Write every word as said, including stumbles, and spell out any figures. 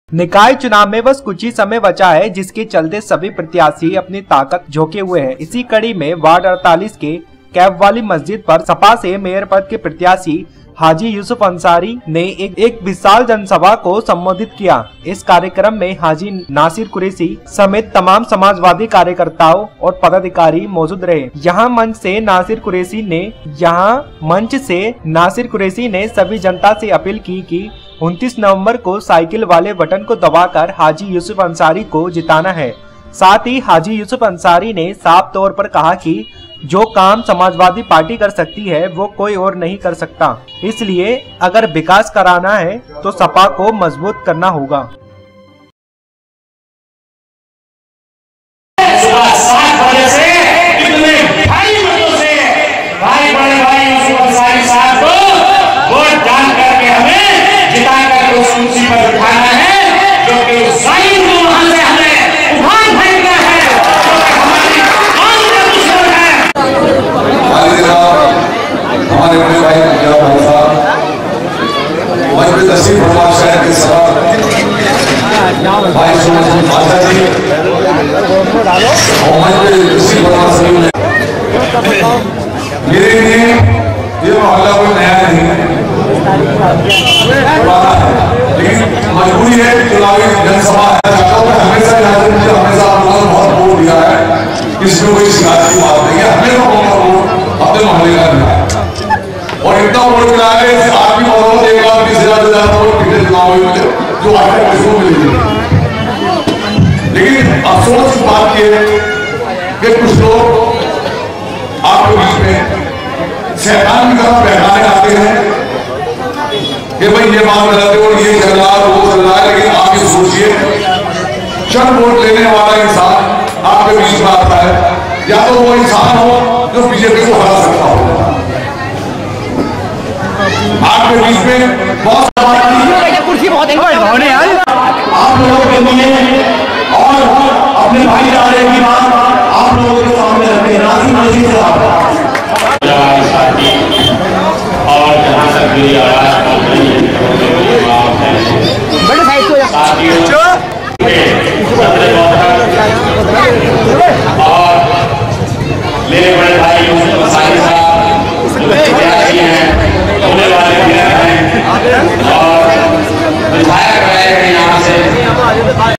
निकाय चुनाव में बस कुछ ही समय बचा है, जिसके चलते सभी प्रत्याशी अपनी ताकत झोंके हुए हैं। इसी कड़ी में वार्ड अड़तालीस के कैब वाली मस्जिद पर सपा से मेयर पद के प्रत्याशी हाजी यूसुफ अंसारी ने एक, एक विशाल जनसभा को संबोधित किया। इस कार्यक्रम में हाजी नासिर कुरैशी समेत तमाम समाजवादी कार्यकर्ताओं और पदाधिकारी मौजूद रहे। यहाँ मंच से नासिर कुरैशी ने यहाँ मंच से नासिर कुरैशी ने सभी जनता से अपील की कि उनतीस नवंबर को साइकिल वाले बटन को दबाकर हाजी यूसुफ अंसारी को जिताना है। साथ ही हाजी यूसुफ अंसारी ने साफ तौर पर कहा कि जो काम समाजवादी पार्टी कर सकती है वो कोई और नहीं कर सकता, इसलिए अगर विकास कराना है तो सपा को मजबूत करना होगा। सुबह सात बजे से इतने भाई बड़ों से भाई बड़े भाई यूसुफ अंसारी साहब को वोट डाल करके हमें जिता करके उस कुर्सी पर बिठाना है, जो कि उस जालिम को वहां से हमें उठान फेंकना है, जो कि हमारी कौम का दुश्मन है। हमारे बड़े भाई भाई साहब मंच में तशरीफ फरमा शहर के सभा भाई आशा जी और मंच में तशरीफ फरमा सभी मेरे लिए ये मोहल्ला कोई नया नहीं है, लेकिन मजबूरी है कि चुनावी जनसभा हमेशा हमेशा बहुत वोट दिया है, इसमें कोई शिकायत की बात नहीं है। हमेशा वोट अपने मोहल्ले का मिला है और इतना वोट मिला है आप भी बहुत एक बार बीस हजार दो हजार वोट पिछले चुनाव में मिले जो आगे किसको मिलेगी। लेकिन अफसोस की बात यह है कि कुछ लोग आपके बीच में शैतान की तरफ बहकाने आते हैं कि भाई ये बात गलत है और ये चल रहा है वो चल रहा है, लेकिन आप ये सोचिए चंद वोट लेने वाला इंसान आपके बीच में आता है, या तो वो इंसान हो जो बीजेपी को हरा सकता हो। आपके बीच में बहुत कुर्सी बहुत आप लोगों के लिए और अपने भाईचारे की बात आप लोगों के सामने रखते नासिर साथी और जहां तक मेरी आवाज पहुंच रही है और मेरे बड़े भाई यूसुफ अंसारी साहब हैं, होने वाले हैं और विधायक रहे हैं यहाँ से